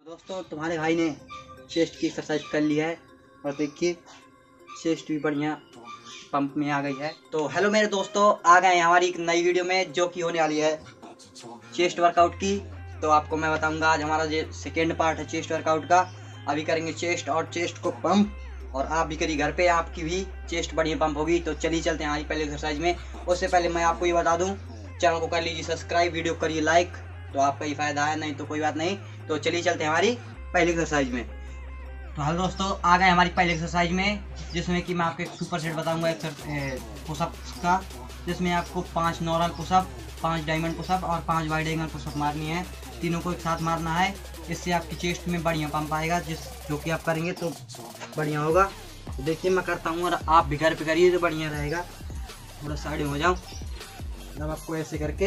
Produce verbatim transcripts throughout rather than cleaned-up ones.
दोस्तों तुम्हारे भाई ने चेस्ट की एक्सरसाइज कर ली है और देखिए चेस्ट भी बढ़िया पंप में आ गई है। तो हेलो मेरे दोस्तों, आ गए हमारी एक नई वीडियो में जो कि होने वाली है चेस्ट वर्कआउट की। तो आपको मैं बताऊंगा आज हमारा जो सेकेंड पार्ट है चेस्ट वर्कआउट का। अभी करेंगे चेस्ट और चेस्ट को पंप, और आप भी करिए घर पे, आपकी भी चेस्ट बढ़िया पंप होगी। तो चलिए चलते हैं हमारी पहले एक्सरसाइज में। उससे पहले मैं आपको ये बता दूं, चैनल को कर लीजिए सब्सक्राइब, वीडियो करिए लाइक, तो आपका ही फायदा है, नहीं तो कोई बात नहीं। तो चलिए चलते हैं हमारी पहली एक्सरसाइज में। तो हेलो दोस्तों, आ गए हमारी पहली एक्सरसाइज में, जिसमें कि मैं आपको एक सुपर सेट बताऊंगा पुशअप का, जिसमें आपको पांच नॉर्मल पुशअप, पांच डायमंड पुशअप और पांच वाइड एंगल पुशअप मारनी है। तीनों को एक साथ मारना है, इससे आपकी चेस्ट में बढ़िया पंप आएगा, जिस जो कि आप करेंगे तो बढ़िया होगा। तो देखिए मैं करता हूँ और आप भी घर पे करिए तो बढ़िया रहेगा। थोड़ा साइड में हो जाऊँ, जब आपको ऐसे करके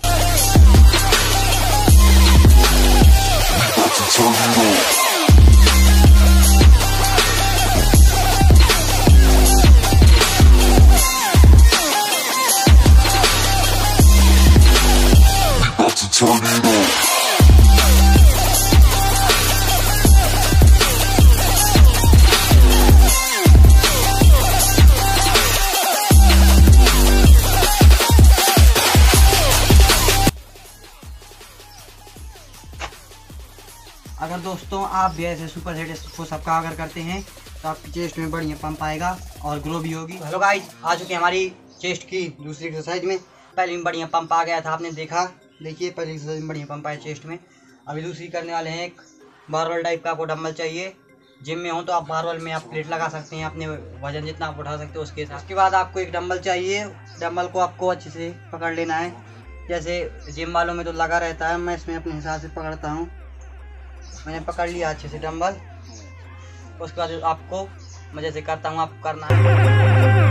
अगर दोस्तों आप भी ऐसे सुपर सेट पुशअप का अगर करते हैं तो आपकी चेस्ट में बढ़िया पंप आएगा और ग्रो भी होगी। हेलो गाइस, आ चुके हैं हमारी चेस्ट की दूसरी एक्सरसाइज में। पहले में बढ़िया पंप आ गया था, आपने देखा। देखिए पहली एक्सरसाइज में बढ़िया पंप आया चेस्ट में। अभी दूसरी करने वाले हैं, एक बारबल टाइप का आपको डंबल चाहिए। जिम में हो तो आप बारबल में आप प्लेट लगा सकते हैं, अपने वजन जितना आप उठा सकते हो उसके साथ। उसके बाद आपको एक डंबल चाहिए। डंबल को आपको अच्छे से पकड़ लेना है, जैसे जिम वालों में तो लगा रहता है, मैं इसमें अपने हिसाब से पकड़ता हूँ। मैंने पकड़ लिया अच्छे से डंबल। उसके बाद आपको मैं जैसे करता हूँ आपको करना है।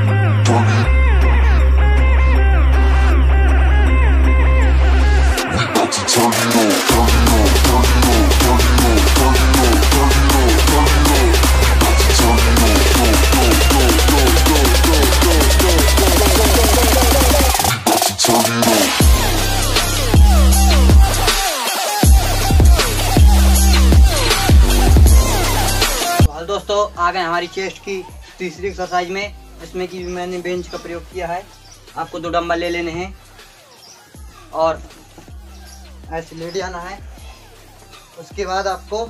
दोस्तों आ गए हमारी चेस्ट की तीसरी एक्सरसाइज में, इसमें कि मैंने बेंच का प्रयोग किया है। आपको दो डंबल ले लेने हैं और ऐसे लेट जाना है। उसके बाद आपको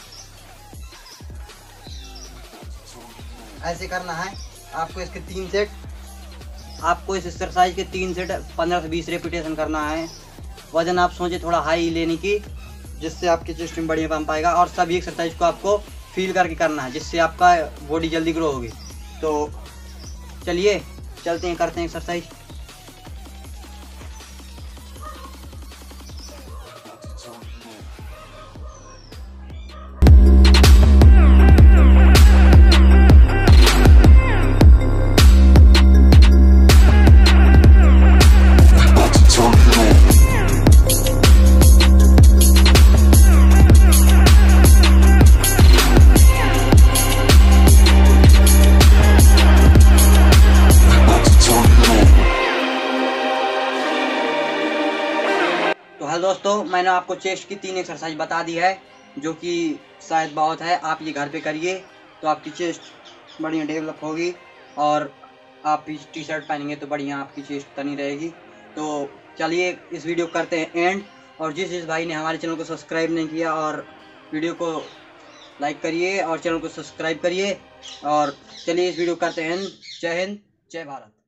ऐसे करना है। आपको इसके तीन सेट आपको इस एक्सरसाइज के तीन सेट पंद्रह से बीस रेपिटेशन करना है। वजन आप सोचे थोड़ा हाई लेने की, जिससे आपके चेस्ट में बढ़िया पंप आएगा। और सभी एक्सरसाइज को आपको फील करके करना है, जिससे आपका बॉडी जल्दी ग्रो होगी। तो चलिए चलते हैं, करते हैं एक्सरसाइज। तो हेलो दोस्तों, मैंने आपको चेस्ट की तीन एक्सरसाइज बता दी है, जो कि शायद बहुत है। आप ये घर पे करिए तो आपकी चेस्ट बढ़िया डेवलप होगी, और आप टी शर्ट पहनेंगे तो बढ़िया आपकी चेस्ट तनी रहेगी। तो चलिए इस वीडियो को करते हैं एंड। और जिस जिस भाई ने हमारे चैनल को सब्सक्राइब नहीं किया, और वीडियो को लाइक करिए और चैनल को सब्सक्राइब करिए। और चलिए इस वीडियो को करते हैं। जय हिंद, जय भारत।